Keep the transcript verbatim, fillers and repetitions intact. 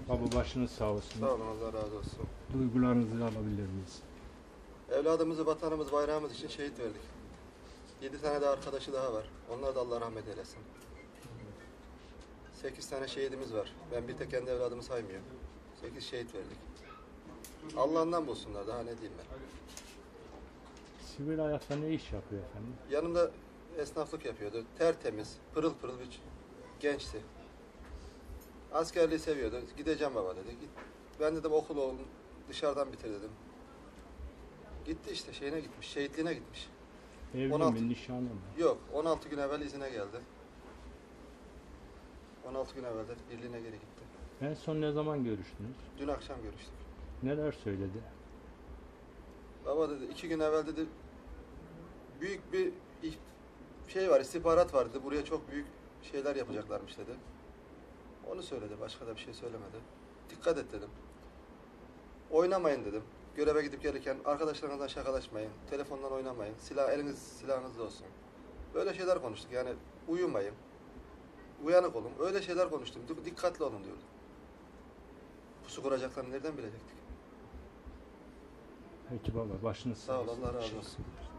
Baba başınız sağ olsun. Sağ olun, Allah razı olsun. Duygularınızı alabilir miyiz? Evladımızı, vatanımız, bayrağımız için şehit verdik. Yedi tane de arkadaşı daha var. Onlar da Allah rahmet eylesin. Sekiz tane şehidimiz var. Ben bir tek kendi evladımı saymıyorum. Sekiz şehit verdik. Allah'ından bulsunlar, daha ne diyeyim ben. Sivil hayatta ne iş yapıyor efendim? Yanımda esnaflık yapıyordu. Tertemiz, pırıl pırıl bir gençti. Askerliği seviyordu. Gideceğim baba dedi. Git. Ben dedim okul oğlum dışarıdan bitir dedim. Gitti işte, şeyine gitmiş, şehitliğine gitmiş. Evli on altı mi, nişanlı mı? Yok, on altı gün evvel izine geldi. on altı gün evvel de birliğine geri gitti. En son ne zaman görüştünüz? Dün akşam görüştük. Neler söyledi? Baba dedi, iki gün evvel dedi, büyük bir şey var, istihbarat var dedi. Buraya çok büyük şeyler yapacaklarmış dedi. Onu söyledi, başka da bir şey söylemedi. Dikkat et dedim. Oynamayın dedim. Göreve gidip gelirken arkadaşlarınızdan şakalaşmayın. Telefondan oynamayın. Silah, eliniz silahınızda olsun. Böyle şeyler konuştuk. Yani uyumayın. Uyanık olun. Öyle şeyler konuştum. Dikkatli olun diyordu. Pusu kuracaklarını nereden bilecektik? Peki baba başınız sağ Sağ ol, olsun. Allah razı olsun.